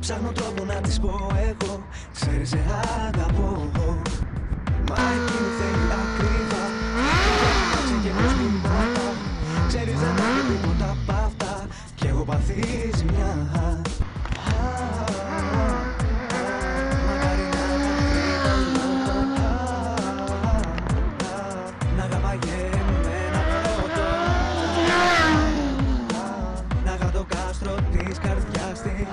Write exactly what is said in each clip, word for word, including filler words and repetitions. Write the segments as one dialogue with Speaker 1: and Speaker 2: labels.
Speaker 1: Ψάχνω τρόπο να της πω εγώ, ξέρεις σε αγαπώ. Μα εκείνη θέλει ακρίβα, κάτσε και πως μηνάτα. Ξέρεις δεν έχω τίποτα απ' αυτά κι έχω παθεί ζημιά. Μακάρι να τα να αγαπάγε εμένα πρώτο, να είχα το κάστρο της καρδιάς της.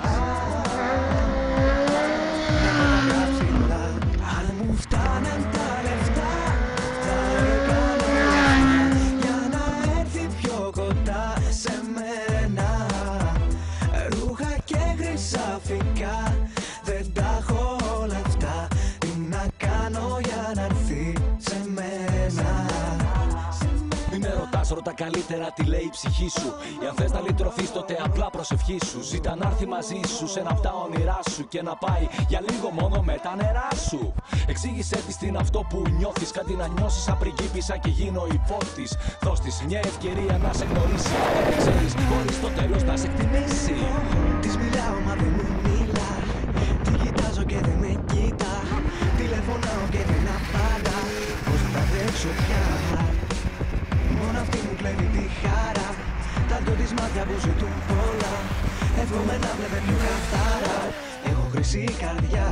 Speaker 1: Αν μου φτάναν τα λεφτά θα έκανα για να έρθει πιο κοντά σε μένα. Ρούχα και χρυσαφικά δεν τα έχω όλα αυτά. Τι να κάνω για να έρθει σε μένα.
Speaker 2: Μη με ρωτάς, ρώτα καλύτερα τι λέει η ψυχή σου. Ή αν θες να λυτρωθείς τότε απλά προσευχή σου. Ζήτα να έρθει μαζί σου σε ένα απ' τα όνειρά σου και να πάει για λίγο μόνο με τα νερά σου. Εξήγησέ της τι είναι αυτό που νιώθεις. Κάτι να νιώσεις σαν πριγκίπισσα και γίνω υπότης. Δώσ' της μια ευκαιρία να σε γνωρίσει. Δεν ξέρεις, μπορεί στο τέλος να σε εκτιμήσει.
Speaker 1: Της μιλάω μα δεν μου μιλά. Τη κοιτάζω και δεν με κοίτα. Τηλεφωνάω και δεν απαντά. Πώς θα τα αντέξω πια. Μόνο αυτή μου κλέβει τη χαρά. Τα δυο της μάτια που ζητούν πολλά. Εύχομαι να βλέπε πιο καθαρά. Έχω χρυσή καρδιά.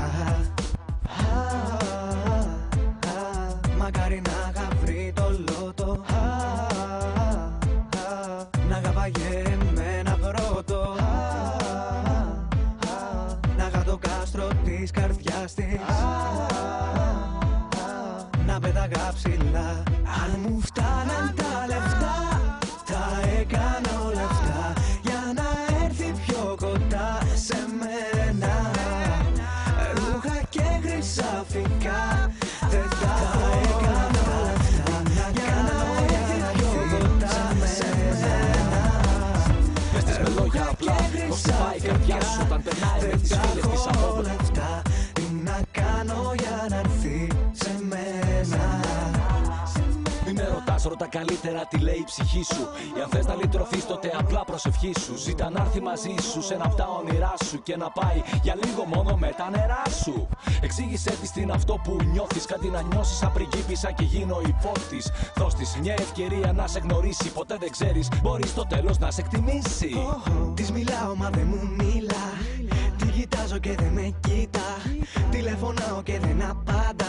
Speaker 1: Μακάρι να είχα βρει το λότο. Να αγαπάγε εμένα πρώτο. Να είχα το κάστρο της καρδιάς της. Να πέταγα ψηλά. Αν μου φτάναν τα λεφτά θα έκανα όλα αυτά για να έρθει πιο κοντά σε μένα. Ρούχα και χρυσαφικά δεν τα έκανα όλα αυτά για να έρθει πιο κοντά σε μένα.
Speaker 2: Πες της με λόγια απλά πως σε πάει η καρδιά σου όταν περνάει με τις φίλες της από όλα
Speaker 1: αυτά. Τι να κάνω για να έρθει σε μένα.
Speaker 2: Μη με ρωτάς, ρώτα καλύτερα τι λέει η ψυχή σου. Ή αν θες να λυτρωθείς τότε απλά προσευχή σου. Ζήτα να έρθει μαζί σου σε ένα απ' τα όνειρά σου και να πάει για λίγο μόνο με τα νερά σου. Εξήγησέ της τι είναι αυτό που νιώθεις. Κάτι να νιώσεις σαν πριγκίπισσα και γίνω υπότης. Δώσ' της μια ευκαιρία να σε γνωρίσει. Ποτέ δεν ξέρεις, μπορεί στο τέλος να σε εκτιμήσει.
Speaker 1: Oh, της μιλάω μα δεν μου μιλά. Τη κοιτάζω και δεν με κοίτα. Τηλεφωνάω και δεν απαντά.